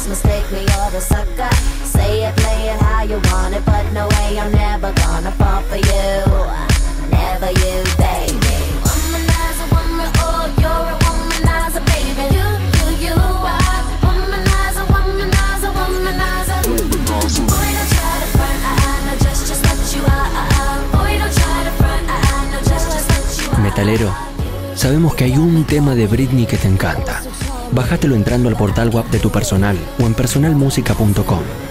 just mistake me or the sucker. Say it, play it how you want it, but no way, I'm never gonna fall for you. Never you, baby. Womanizer, woman, oh, you're a womanizer, baby. You are womanizer, womanizer, womanizer. Boy, don't try to front, no, just what you are. Boy, don't try to front, no, just what you are. Metalero, sabemos que hay un tema de Britney que te encanta. Bájatelo entrando al portal web de Tu Personal o en personalmusica.com.